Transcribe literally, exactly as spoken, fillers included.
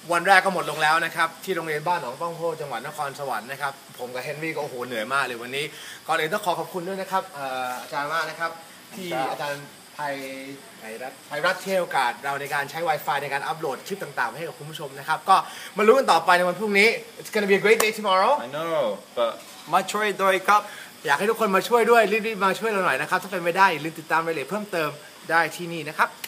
วันแรกก็หมดลงแล้วนะครับที่โรงเรียนบ้านหนองป้องโพจังหวัดนครสวรรค์นะครับผมกับเฮนรี่ก็โอ้โหเหนื่อยมากเลยวันนี้ก่อนอื่นต้องขอขอบคุณด้วยนะครับอาจารย์มากนะครับที่อาจารย์ไพไพรัตไพรัตเที่ยวกาดเราในการใช้ Wi-Fi ในการอัปโหลดคลิปต่างๆให้กับคุณผู้ชมนะครับก็มาลุ้นกันต่อไปในวันพรุ่งนี้ It's gonna be a great day tomorrow I know but มาช่วยด้วยครับอยากให้ทุกคนมาช่วยด้วยรีบๆมาช่วยเราหน่อยนะครับถ้าเป็นไม่ได้อย่าลืมติดตามรายละเอียดเพิ่มเติมได้ที่นี่นะครับ